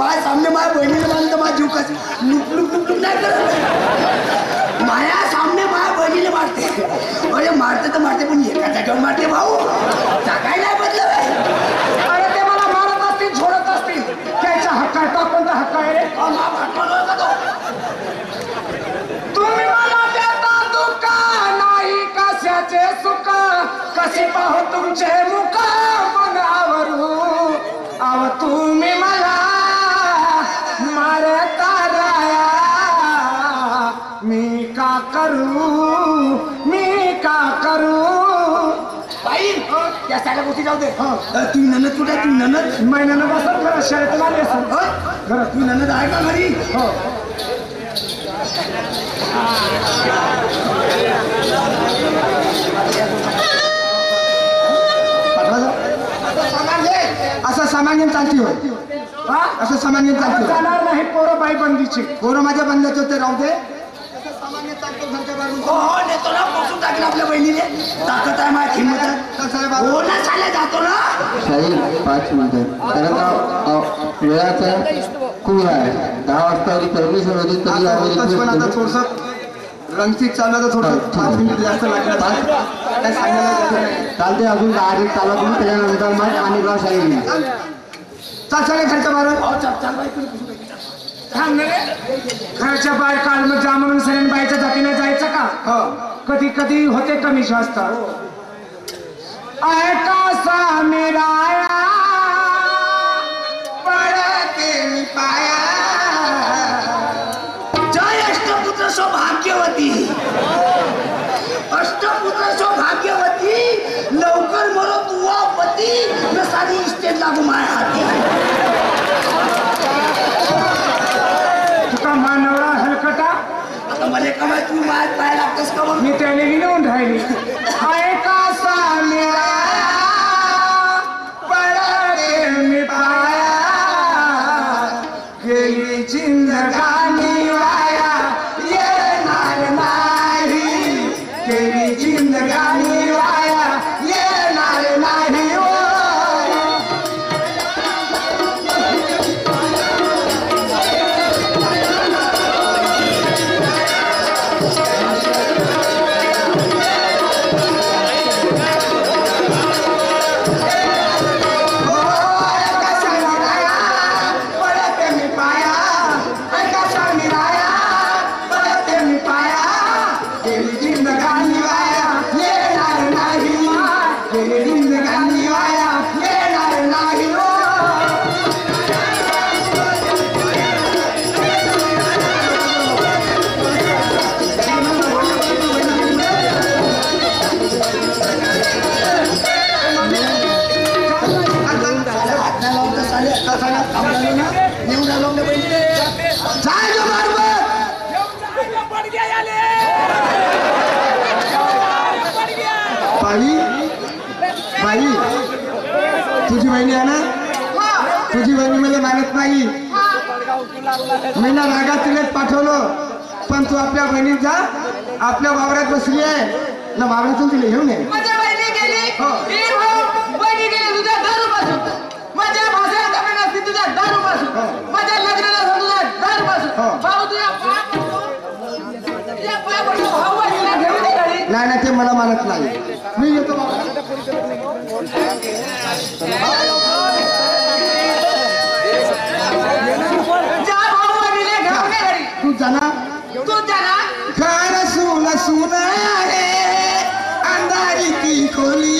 माझ्या सामने माझ्या बहिणीला मानतं माझा जीव कसं लुक लुक लुक लुक नाही करत. माझ्या सामने माझ्या बहिणीला मारते. अरे मारते तर मारते पण एका जागेवर मारते भाऊ. काय नाही बदल. अरे ते मला मारत असतील झोडत असतील त्याचा हक्क आहे. तो कोणता हक्क आहे रे? तुम्ही मला देता दुःख नाही कशाचे सुख कसे पाहू तुमचे मुख मनावरू. अव तुम्ही मला मारता राया मी का करू मी का करू. बाई त्या सगळ्या गोष्टी जाऊ दे. तुम्ही ननद कुठे तुम्ही ननद महिन्यानं बसत घरात शाळेत आली असेल. घरात तुम्ही ननद आहे का घरी? हो असं सामान घेऊन चालती होय. असं सामान घेऊन चालती होय. जाणार नाही पोरं बाई बंदीची. पोरं माझ्या बंदच होते राहू दे. हो हो नेतो ना. बसून टाकलं आपल्या बहिणीने. ताकद आहे माझ्या हिंमत आहे. हो ना चालले जातो ना. साहेब पाच मिनिटं कारण का वेळाचा खूप आहे. दहा वाजता परमिशन होती तरी आम्ही पण आता थोडस रंगचित चाललं तर थोडं पाच मिनिट जास्त लागलं. काय सांगायला चालते अजून दहा मिनिट चालत तुम्ही त्याच्यानंतर मग आणि गाव शाळेत चाल चालेल खर्च मारून. थांब ना रे. घरच्या बाय काल मग जा म्हणून सरण बाईच्या जातीने जायचं का? हो कधी कधी होते कमी जास्त. ऐका मेराया पडते मी पाया. जय अष्टपुत्र सौभाग्यवती. अष्टपुत्र सौभाग्यवती लवकर मरो तुवा पती न साधी इस्टेट लागू माया हाती. तुका मानवरा हलकटा आता मला कमाय तुम्ही माझ्यात पाय लागतस का मग? मी त्याने विनवून राहिली. ऐका मेरा पडते मी पाया गेली जिंदगानी वाया येणार नाही. गेली जिंदगानी वाया येणार नाही. बाई बाई तुझी बहिणी आहे ना. तुझी बहिणी मला मानत नाही. मी ना रागात तिला पाठवलं पण तू आपल्या बहिणीत जा. आपल्या वावरात बसली आहे ना. वावरातून तिला घेऊन ये. माझ्या बहिणी गेली ही भाऊ बहिणी गेली तुझ्या दारू पासून. माझ्या भाषेला जमीन असते तुझ्या दारू पासून. माझ्या लग्नाला तुझ्या दारू पासून. भाऊ तुझ्या पाय पडतो. तुझ्या पाय पडतो भाऊ बहिणीला घेऊन ये घरी. नाही नाही ते मला मानत नाही. मी येतो बाबा. जा भाऊ बहिणीला घेऊन ये घरी. तू जाना. तू जा ना. घर सुन सुन आहे अंधारी ती खोली.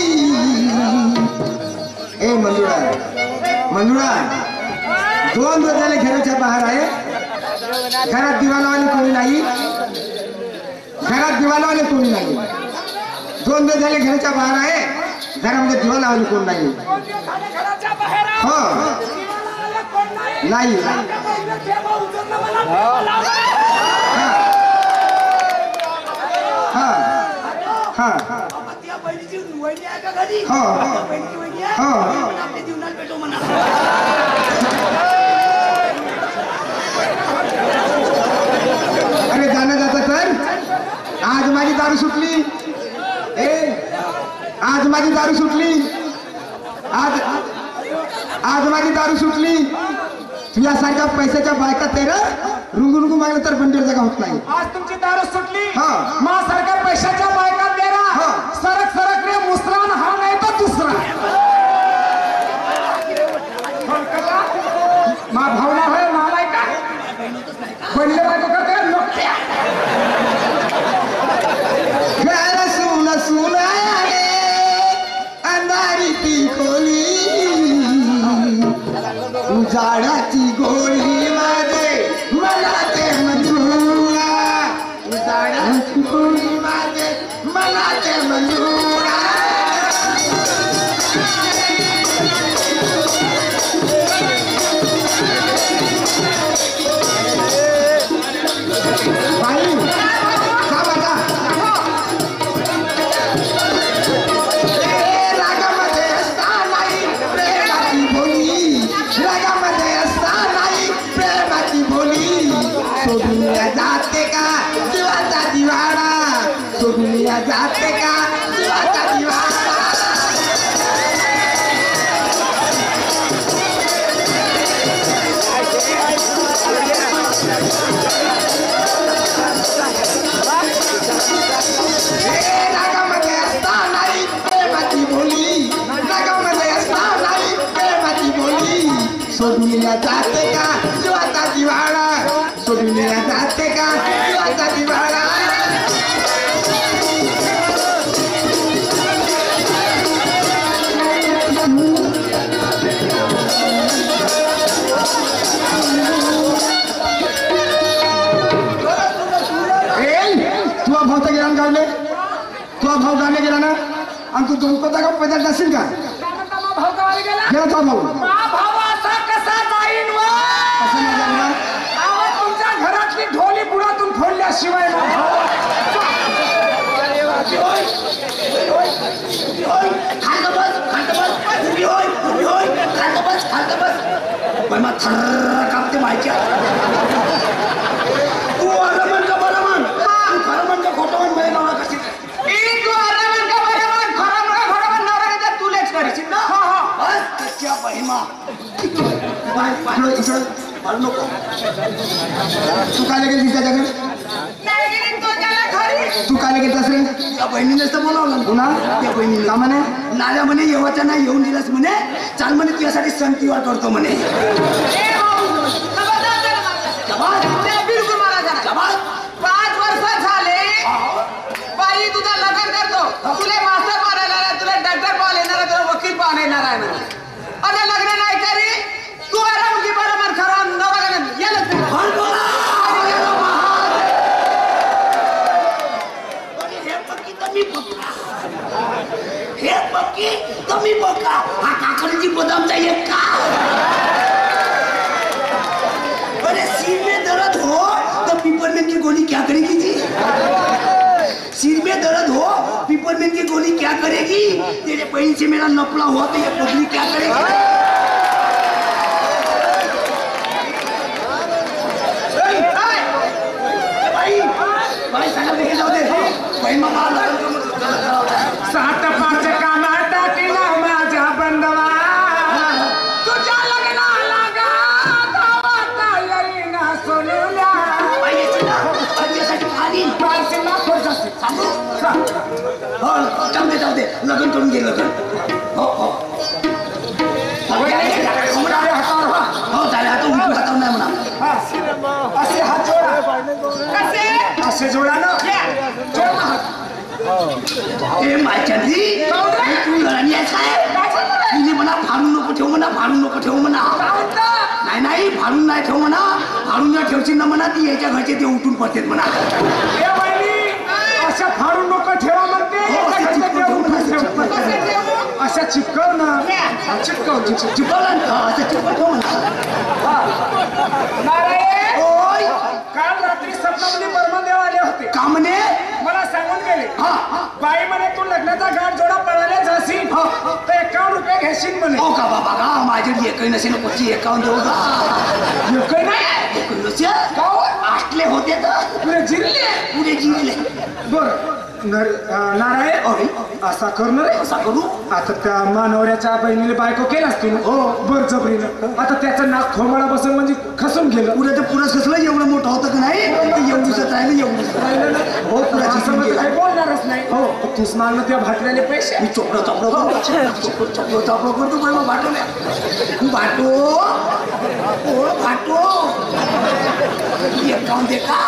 ए मंजुळा मंजुळा दोन झाले घराच्या बाहेर आहे. घरात दिवालावाले कोणी नाही. घरात दिवालावाले कोणी नाही. दोन दिवस झाले घराच्या बाहेर आहे. घरामध्ये दिवा लावली कोण नाही. हो नाही. हा हा त्या बहिणीची वहिनी आहे का घरी? हो. बहिणीची वहिनी आहे? हो. पण आपल्या जीवनात भेटो म्हणा. अरे जाणं जातं तर आज माझी दारू सुटली. ए आज माझी दारू सुटली. आज आज माझी दारू सुटली. तुझ्यासारख्या पैशाच्या बायका तेरा रुंगू रुंगू मागलं तर बंडीवर जागा होत नाही. आज तुमची दारू सुटली. हा. माझ्यासारख्या पैशाच्या बायका तेरा हा. सरक सरक रे मुसरान हा नाही तर दुसरा. मा भावना होय मालाय का बनले बायको करते नोकऱ्या. घर सुन सुन आले अंधारी ती खोली उजाडाची गोळी माझे मला ते मंजुळा उजाडाची गोळी माझे मला ते मंजुळा. बाई का बघा रागामध्ये असता नाही प्रेमाची बोली रागामध्ये असता नाही प्रेमाची बोली सोडून जाते का जीवाचा दिवाळा सोडून जाते का जीवाचा दिवाळा. रागामध्ये असता नाही प्रेमाची बोली रागामध्ये असता नाही प्रेमाची बोली सोडून जाते का जीवाचा दिवाळा सोडून जाते का जीवाचा दिवाळा. तुझा भाऊ तर गेला ना गावले तुझा भाऊ गावले गेला ना आणि तू दोन कोणता गाव पैदल जाशील का भाऊ गावाला गेला. गेला तुझा भाऊ मा भाऊ असा कसा जाईन व असं नाही जाणार. आवाज तुमच्या घरातली ढोली बुडातून फोडल्याशिवाय ना भाऊ. खालतं बस खालतं बस उभी होय उभी होय खालतं बस खालतं बस. पण मग थर्र कापते माहिती तू अरे म्हण का बरं म्हण तू खरं म्हण का खोटं म्हण माझ्या नवरा कशी ई तू अरे म्हण का बरं म्हण खरं म्हण खरं म्हण नवरा का तुलेच करशील ना. हा हा बस त्याच्या बहिमा बाय बाय इकडं मारू नको. तू काय गेली त्याच्याकडे नाही गेली तो त्याला घरी. तू काय गेलतास रे त्या बहिणीनेच तर बोलावलं ना. पुन्हा त्या बहिणीने का म्हणे नाल्या म्हणे येवाच्या नाही येऊन दिलास म्हणे चाल म्हणे तुझ्यासाठी सण तिवार करतो म्हणे. ए भाऊ खबरदार त्याला मारला. जबाद त्याला बिलकुल मारा जरा. जबाद पाच वर्ष झाले बाई तुझा लग्न करतो तुला मास्टर पाहायला येणार तुला डॉक्टर पाहायला येणार तुला वकील पाहायला येणार आहे म्हणे. आता लग्न नाही करी तू अरे मुलगी बरं म्हण खरं नवरा का येलच हर बोला हे पक्की कमी बघा हे पक्की कमी बघा हा काकडीची बदामचा एक का अरे सिर में दर्द हो तो पिपरमेंट की गोली क्या करेगी जी. सिर में दर्द हो पिपरमेंट की गोली क्या करेगी. तेरे बहन से मेरा लफड़ा हुआ तो ये पगली क्या करेगी. बाई सांगा देखील जाऊ दे बहीण मामा सात पाच कामात टाकीला माझ्या बंधवा तुझ्या लग्नाला गा गावात येईना सोनुल्या त्यासाठी खाली पारसीला खोजासे सांगू हो जाऊ दे जाऊ दे लग्न करून घे लग्न हो हो हो चालेल आता उलटू हातावर नाही म्हणा. असे हात जोडा कसे असे जोडा ना जोडा हात. ए मायचंदी तू घराणी आहेस काय तिने म्हणा फाडून नको ठेवू म्हणा फाडून नको ठेवू म्हणा. नाही नाही फाडून नाही ठेवू म्हणा फाडून जर ठेवशील ना म्हणा ती याच्या घरचे ते उठून पडतात म्हणा. हे वहिनी अशा फाडून नको ठेवा म्हणते एका घरच्या ते उठून ठेव. अशा चिपकव ना चिपकव चिपवला ना असं चिपकव ठेव म्हणा. नारायण ओय काल रात्री स्वप्नामध्ये बर्मदेव आले होते. का म्हणे मला सांगून गेले हा बाई म्हणे तू लग्नाचा गाठ जोडा पळायला जाशील तर एकावन्न रुपये घेशील म्हणे. हो का बाबा का माझ्याकडे एकही नसेल पक्षी एकावन्न देऊ का एकही नाही एकही नसेल आटले होते तर पुढे जिरले पुढे जिंकले बरं नारायण अरे असा करणार आहे. असा करू आता त्या मानवऱ्याच्या बहिणीला बायको केलास तू हो बळजबरीनं. आता त्याचं नाक थोमाडा बसून म्हणजे खसून गेलं. पुढे ते पुरस कसलं एवढं मोठं होतं का नाही एवढंच राहिलं एवढंच राहिलं ना हो पुढे समज काही बोलणारच नाही. हो तूच मागणं त्या भाटल्याने पैसे. मी चोपडं चोपडं चोपडं चोपडं चोपडं करतो पण मग भाटवल्या भाटो ओ भाटो एक काम दे का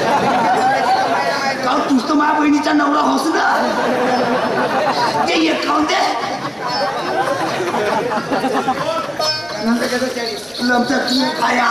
का तूच तर माझ्या बहिणीचा नवरा होस ना ते एक काम दे लमचा तू खाया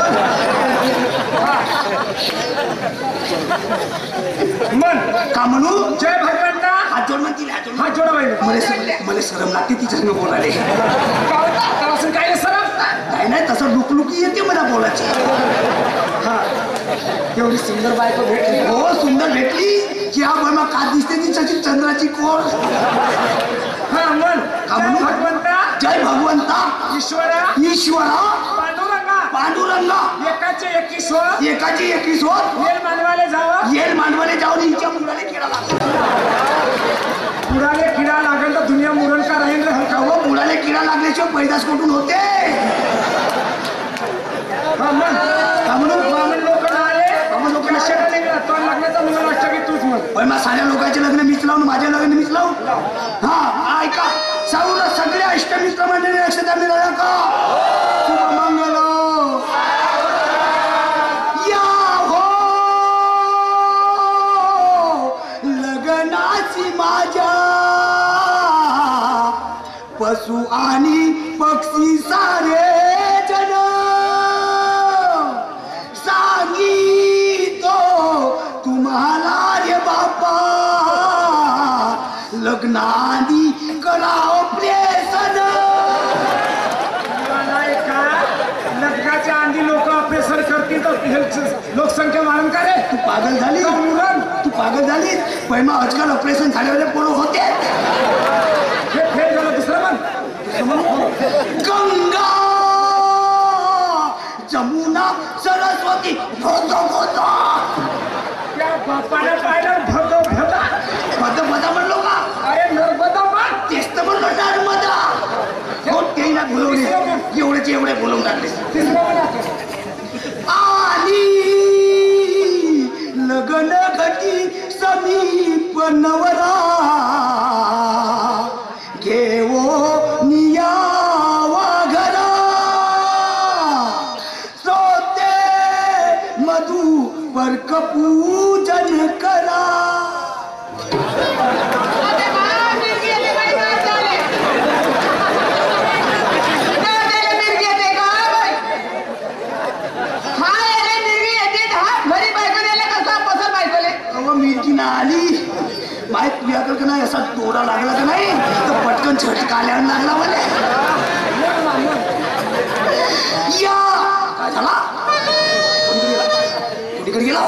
मन का म्हणू जय भगवंता. हात जोड म्हणतील हात जोड हा जोडा बाई मला मला शरम लागते तिच्या संग बोलाले काय काय सरम नाही नाही तसं लुकलुकी येते मला बोलायची हा एवढी सुंदर बायको भेटली. हो सुंदर भेटली की हा बर्मा का दिसते ती सचिन चंद्राची कोर हा मन का जय म्हणू? भगवंता जय भगवंता ईश्वरा ईश्वरा पांडुरंगा पांडुरंगा एकाचे एकवीसवर एकाची एकवीस होत येल मानवाले जावं येल मांडवाले जाऊन हिच्या मुलाने खेळा लागला पुराले किडा लागेल तर दुनिया मुरण का राहील रे हलका हो मुलाने किडा लागल्याशिवाय पैदास कुठून होते हा मन का म्हणू ब्राह्मण लोक आले ब्राह्मण लोकं लोकांना शेटा निघला तो लग्नाचा मुलं वाटतं की तूच म्हण. पण मग साऱ्या लोकांचे लग्न मीच लावून माझ्या लग्न मीच लावून हा ऐका साऊन सगळ्या इष्टमित्र मंडळी अक्षता मिळाल्या का शुभमंगल या हो लग्नाची माझ्या पशु आणि पक्षी सारे जन सांगितो तुम्हाला रे बापा लग्नादी कराव प्रेसन नाही का लग्नाच्या आधी लोक ऑपरेशन करतील तर लोकसंख्या वाढून का रे. तू पागल झाली का मुरण तू पागल झाली पण मग आजकाल ऑपरेशन झाल्यावर पोरं होते हे फेल झालं दुसरं मन. गंगा जमुना सरस्वती भोतो भोतो त्या बापाने पाहिलं भगव भदा भद भदा म्हणलो का अरे नर्मदा मन तेच तर म्हणलो नर्मदा हो ते ना बोलवले एवढेच एवढे बोलवून टाकले तिसरं मन आता. आली लगन घटी समीप नवरा घेवो नियावा घरा सोते मधु पर्क पूजन करा अरे बा, मिरगी येते बाई, काय झाले? काय झाले मिरगी येते का बाई? हा याले मिरगी येते तर हा घरी बायको द्यायला कसा पसर बायकोले? अव मिरची ना आली माय तुझ्याकडे का नाही असा दोरा लागला का नाही तर पटकन झटका आल्यावर लागला मला या काय झाला कुठे गेला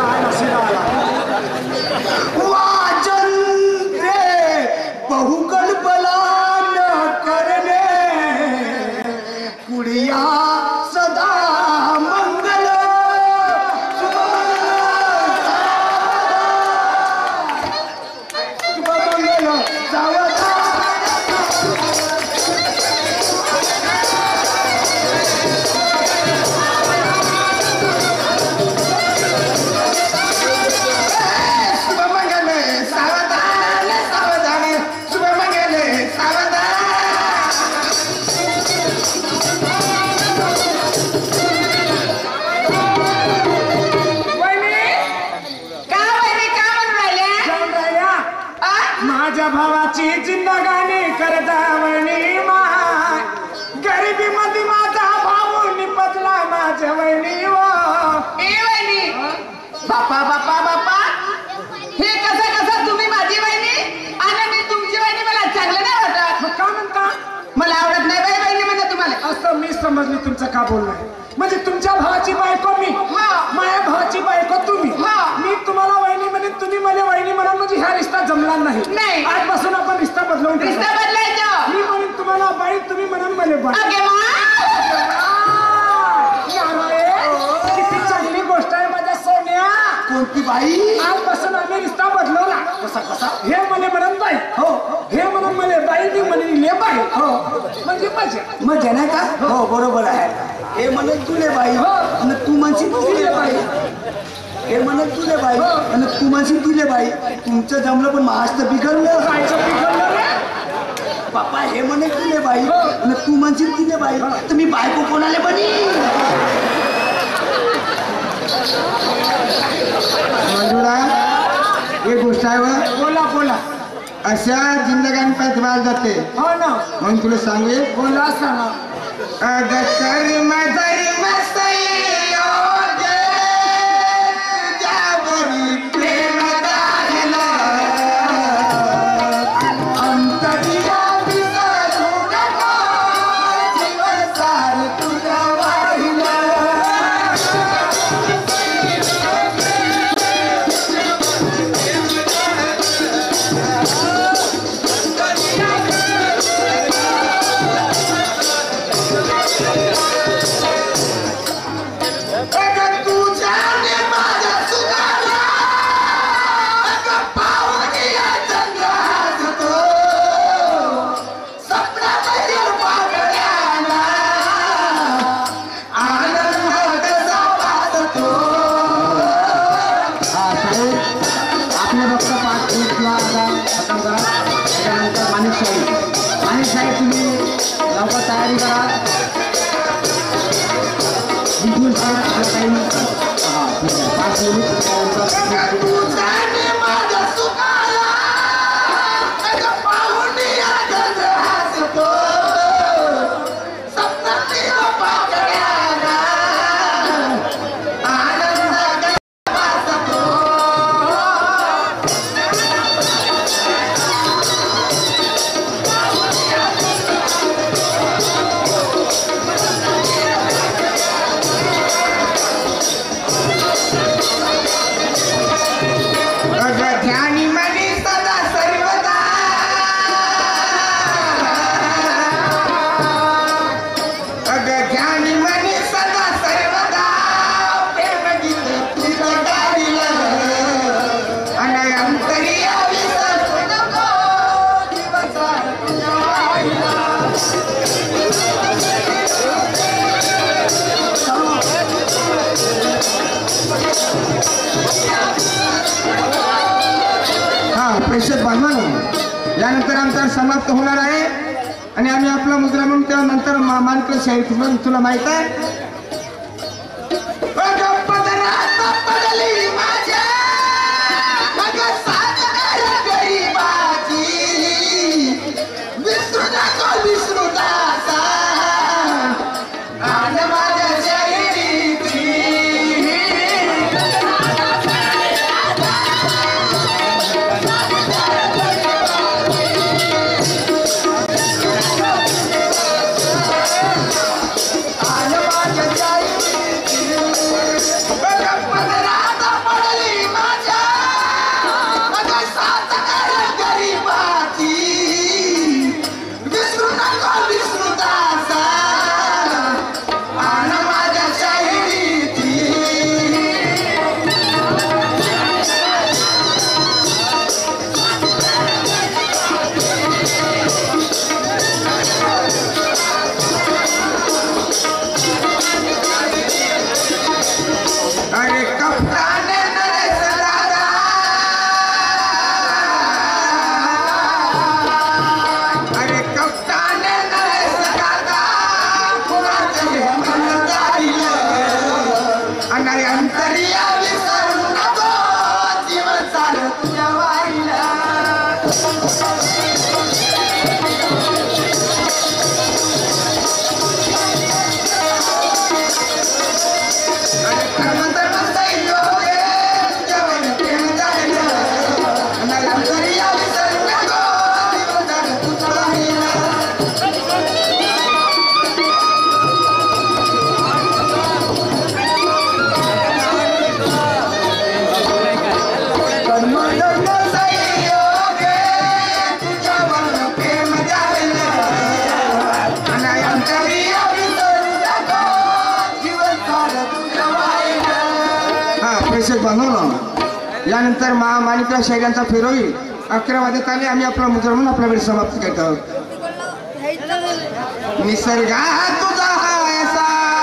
वाचन रे बहुकल्पना न करणे कुडिया सदा मंगल शुभमंगल सावधान शुभमंगल सावधान सावधान शुभमंगल सावधान वहिनी का वहिनी का म्हणून राहिल्या? जाऊन राहिल्या आ? माझ्या भावाची जिंदगानी करता वहिनी माय गरिबी मध्ये माझा भाऊ निपटला माझ्या वहिनी व ए वहिनी बापा बापा बापा हे कसं कसं तुम्ही माझी वहिनी आणि मी तुमची वहिनी मला चांगलं नाही वाटत. मग का म्हणता मला आवडत नाही बाई वहिनी म्हणा तुम्हाला. असं मी समजली तुमचं का बोलणं म्हणजे तुमच्या भावाची बायको मी हा. माझ्या भावाची बायको तुम्ही हा. मी तुम्हाला वहिनी म्हणेन तुम्ही मला वहिनी म्हणा म्हणजे ह्या रिश्ता जमला नाही नाही. आजपासून आपण रिश्ता बदलवून टाकू. रिश्ता बदलायचं. मी म्हणेन तुम्हाला बाई तुम्ही म्हणा मला बाई अगे मा. नारायण, किती चांगली गोष्ट आहे माझ्या सोन्या. कोणती बाई आजपासून आम्ही रिश्ता बदलवला. कसा हे म्हणे म्हणत बाई हो हे म्हणून म्हणे बाई ती म्हणे ले बाई हो म्हणजे मजा मजा नाही का हो बरोबर आहे हे म्हणत तुले बाई हो. आणि तू म्हणशील तुले बाई हे म्हणत तुले बाई आणि तू म्हणशील तुले बाई तुमचं जमलं पण महाराष्ट्र बिघडलं कायचं पिकवलं रे बाप्पा हे म्हणत तुले बाई हो. आणि तू म्हणशील तुले बाई तर मी बायको कोणाला बनी मंजुळा एक गोष्ट आहे व बोला बोला अशा जिंदगानी पैदवाल जाते हो ना म्हणून तुला सांगू बोला सांगा अग कर्म धर्म संयोग तुझ्यावरी प्रेम दाखला अंतरिया विसरू नको जीव सार तुझ्या वाहिला अग तुझ्या ने माझ्या सुखाला अग पाहुणिया चंद्र हसतो स्वप्नामध्ये पागळ्याला आनंद कसा वाटतो आपल्या फक्त पाच मिनिटला आता खतम करा त्याच्यानंतर माणिक साहेब माणिक साहेब तुम्ही लवकर तयारी करा बिलकुल सर आपला टाईम हां ठीक आहे पाच मिनिट त्यानंतर तुझ्या ने माझ्या सुखाला अग पाहुणिया चंद्र हसतो स्वप्नातील पागळ्याला आनंद कसा वाटतो अग ध्यानी मनी सदा सर्वदा अग ध्यानी मनी सदा सर्वदा प्रेम गीत तुझं गायलं आणि अंतरिया विसरू नको दिवसा तुझ्या वाहिला हा प्रेक्षक बांधवांनो यानंतर आमचा समाप्त होणार आहे आणि आम्ही आपला मुद्रा म्हणून त्यानंतर मानकर शाहीर म्हणून तुला माहित आहे अगं पदरात पडली माझ्या अगं साजणार गरीबाची विसरू नको विसरू दासा आणि माझ्या शाहिरीची अरे कप्तान नरेश दादा अरे कप्तान नरेश दादा कुणाचं हे मन जाईल आणि अंतरिया विसरू नको जीव चाल तुझ्या वाईला प्रेक्षक बांधवनो यानंतर मा माणिकराव शाहीरांचा फेर होईल अकरा वाजत आले आम्ही आपला मुद्रा म्हणून आपला वेळ समाप्त करत आहोत. निसर्गा तुझा असा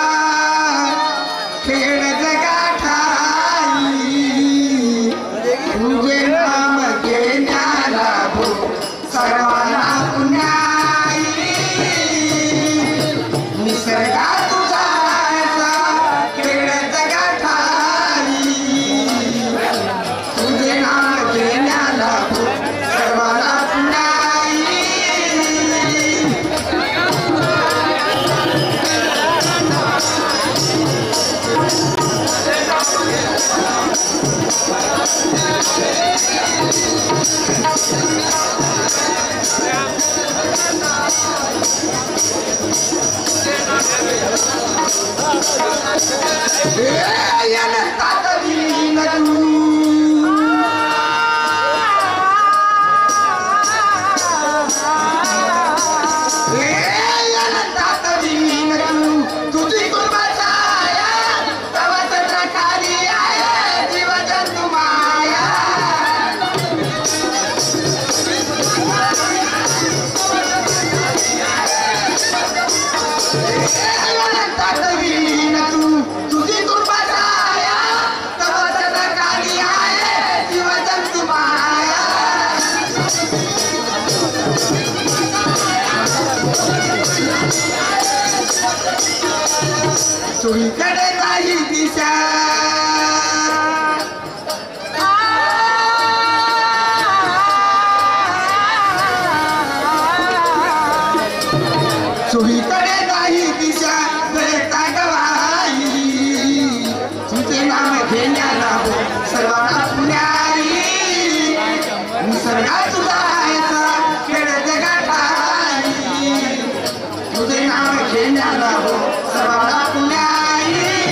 खेळ जगाठाई तुझे नाम घेण्याला भो सर्वांना पुण्याई. निसर्गा तुझा असा खेळ जगाठाई तुझे नाम घेण्याला भो सर्वांना पुण्याई. तुझी कुर्बाचाया तवा चंद्रकारी आहे जीव जंतु माया. तुझी कुर्बाचाया तवा चंद्रकारी आहे जीव जंतु माया. चोहीकडे नाही दिशा चोहीकडे नाही दिशा बेता गवाई. तुझे नाम घेण्याला सर्वांना पुण्याई. निसर्गा तुझा याचा खेळ जगाठाई तुझे नाम घेण्याला सर्वांना पुण्याई.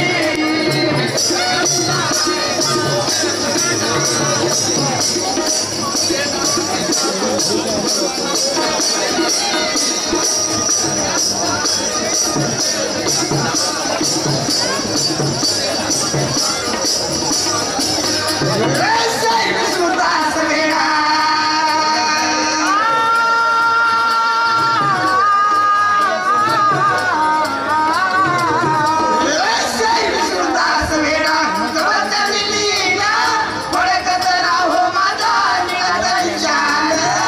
विष्णुदास वेळा विष्णुदास वेळा जवळच्या मिलीला ओळखत राहो माझा निळा विचार.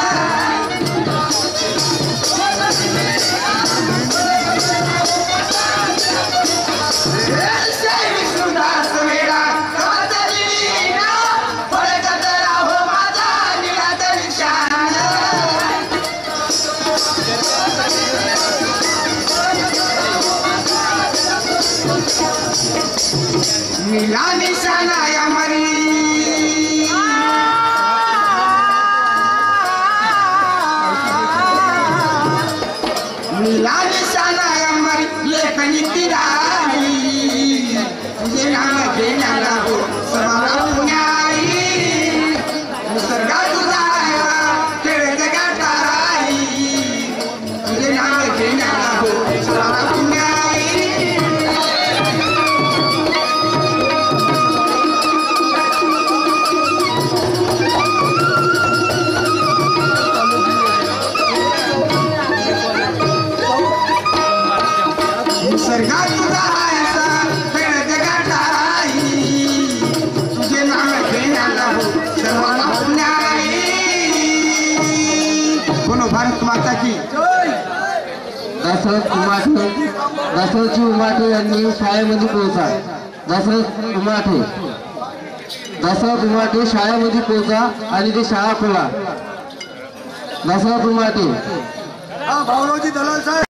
विष्णुदास वेळा जवळच्या मिलीला ओळखत राहो माझा निळा विचार. नीला निशाना या मरी नीला निशाना या मरी लेखनी तिराई. तुझे नाम घेण्याला सर्वांना पुण्याई. निसर्गा तुझा खेळ जगाठाई तुझे नाम घेण्याला सर्वांना पुण्याई. निसर्गा तुझा असा खेळ जगाठाई तुझे नाम घेण्याला सर्वांना पुण्याई. बोलो भारत माता की. दशरथ उमाठे दशरथजी उमाठे यांनी शाळेमध्ये पोहोचा. दशरथ उमाठे दशरथ उमाठे शाळेमध्ये पोहोचा आणि ते शाळा खोला. दशरथ उमाठे. भाऊरावजी दलाल साहेब.